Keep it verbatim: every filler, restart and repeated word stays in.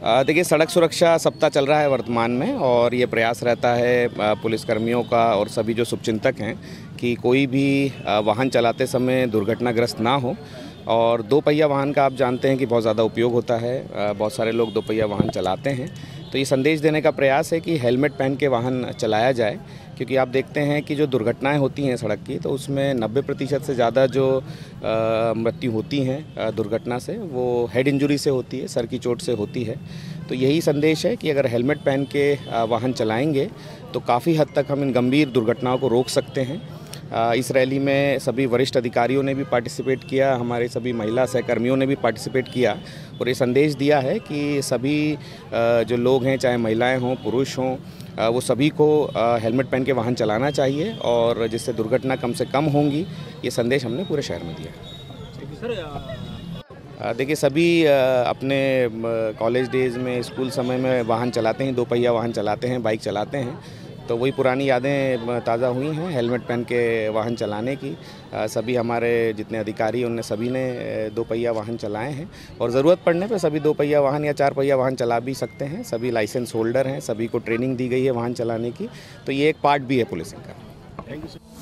देखिए, सड़क सुरक्षा सप्ताह चल रहा है वर्तमान में और ये प्रयास रहता है पुलिसकर्मियों का और सभी जो शुभचिंतक हैं कि कोई भी वाहन चलाते समय दुर्घटनाग्रस्त ना हो। और दो पहिया वाहन का आप जानते हैं कि बहुत ज़्यादा उपयोग होता है, बहुत सारे लोग दो पहिया वाहन चलाते हैं, तो ये संदेश देने का प्रयास है कि हेलमेट पहन के वाहन चलाया जाए। क्योंकि आप देखते हैं कि जो दुर्घटनाएं होती हैं सड़क की, तो उसमें नब्बे प्रतिशत से ज़्यादा जो मृत्यु होती हैं दुर्घटना से वो हेड इंजरी से होती है, सर की चोट से होती है। तो यही संदेश है कि अगर हेलमेट पहन के वाहन चलाएंगे तो काफ़ी हद तक हम इन गंभीर दुर्घटनाओं को रोक सकते हैं। इस रैली में सभी वरिष्ठ अधिकारियों ने भी पार्टिसिपेट किया, हमारे सभी महिला सहकर्मियों ने भी पार्टिसिपेट किया और ये संदेश दिया है कि सभी जो लोग हैं, चाहे महिलाएं हों पुरुष हों, वो सभी को हेलमेट पहन के वाहन चलाना चाहिए और जिससे दुर्घटना कम से कम होंगी। ये संदेश हमने पूरे शहर में दिया। देखिए, सभी अपने कॉलेज डेज़ में, स्कूल समय में वाहन चलाते हैं, दो पहिया वाहन चलाते हैं, बाइक चलाते हैं, तो वही पुरानी यादें ताज़ा हुई हैं हेलमेट पहन के वाहन चलाने की। सभी हमारे जितने अधिकारी उनने सभी ने दो पहिया वाहन चलाए हैं और ज़रूरत पड़ने पे सभी दो पहिया वाहन या चार पहिया वाहन चला भी सकते हैं। सभी लाइसेंस होल्डर हैं, सभी को ट्रेनिंग दी गई है वाहन चलाने की, तो ये एक पार्ट भी है पुलिसिंग का। Thank you.